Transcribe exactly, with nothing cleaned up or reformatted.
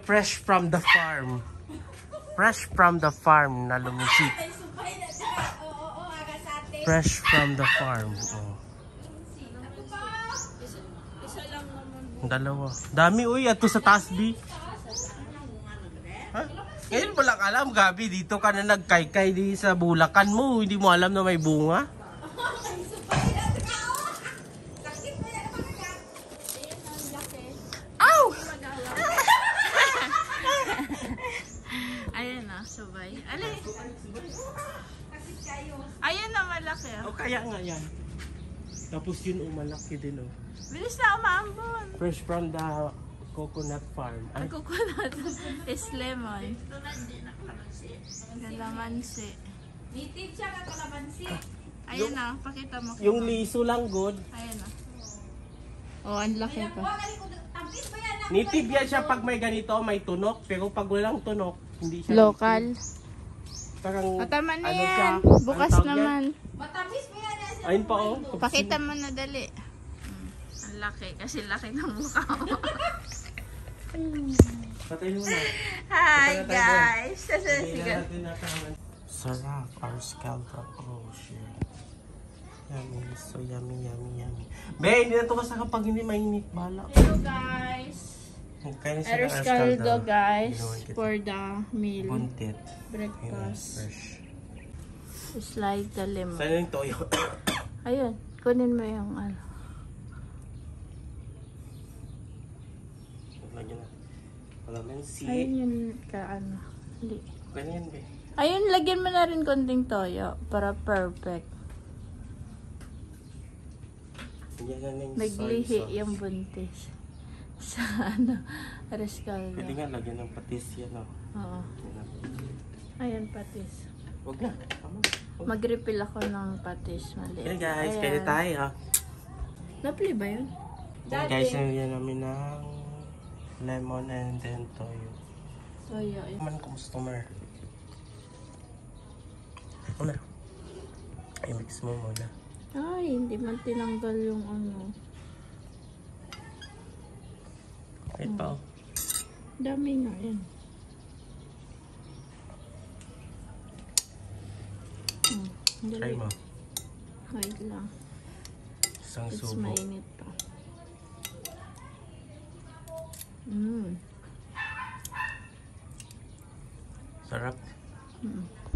fresh from the farm. Fresh from the farm na lumusik. Fresh from the farm. Oh. Dalawa. Dami uy, ato sa taas B. Ha? Ngayon mo lang alam, Gabi, dito ka na nagkaykay di sa Bulacan mo. Hindi mo alam na may bunga. Ow! Ayan na, sabay. Alay. Ayan na, malaki. O kaya nga yan. Tapos yun, oh, malaki din oh. Bilis na umambon. Fresh from the coconut farm. Ang coconut is lemon. Kalamansi. Native siya ka kalamansi. Ayan na, pakita mo. Yung liso lang good. Ayan na. Oh, ang laki pa. Native yan siya pag may ganito, may tunok. Pero pag walang tunok, hindi siya Local. native. Parang, Patama na ano yan. siya, Bukas ano tawag naman. Matamis ba yan? Ayun pa oh. Pakita mo na dali. Hmm. Ang laki. Kasi laki ng mukha mo. Patay mo na. Hi Patay na tayo. guys. Hindi na natin nakaman. Sarap. Our scalpel. Oh shit. Yummy. So yummy, yummy, yummy. Be, hindi na ito masakap pag hindi mainit. Bala. Hello guys. Kaya siya Eros ng caldo Eros guys. Ginawan kita. For the meal. Buntit. Breakfast. Fresh. Slide the lemon. Saan yung toyo? Ayun. Kunin mo yung ano. Lagyan na. Kalamansi. Ayun yung ka ano. Li. Ganyan, be. Ayun, lagyan mo na rin konting toyo. Para perfect. Yan na yung Naglihi soy sauce. yung buntis. Sa ano. Eros caldo. Pwede nga lagyan ng patis yan, oh. Oo. Yan na. Ayun, patis. Huwag na. Tama. Huwag. Mag-refill ako ng patis. Mali. Yan guys, kaya tayo. Napli ba yun? Yan guys, nalagyan namin ng lemon and then toyo. Toyo. Yun. Man customer. Ano? Ay, mix mo muna. Ay, hindi man tinanggal yung ano. Wait pa, oh. Dami na yan. Hmm, dali. Try mo. Wait lang. Isang It's subo. mainit pa. Mmm. Sarap. Mm.